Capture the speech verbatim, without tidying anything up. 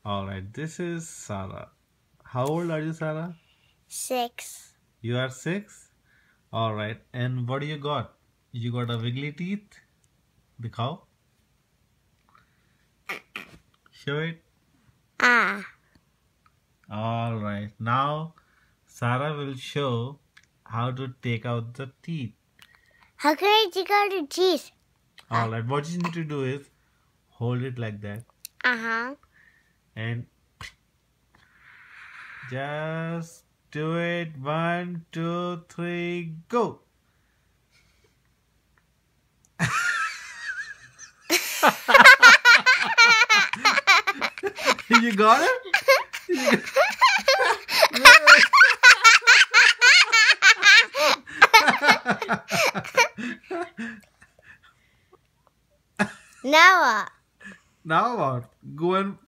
All right, this is Sarah. How old are you, Sarah? Six. You are six? All right, and what do you got? You got a wiggly teeth? The cow? Show it. Ah. All right, now Sarah will show how to take out the teeth. How can I take out the teeth? All right, what you need to do is hold it like that Uh huh. and just do it. One, two, three, go. You got it? Now what? Now what? Go and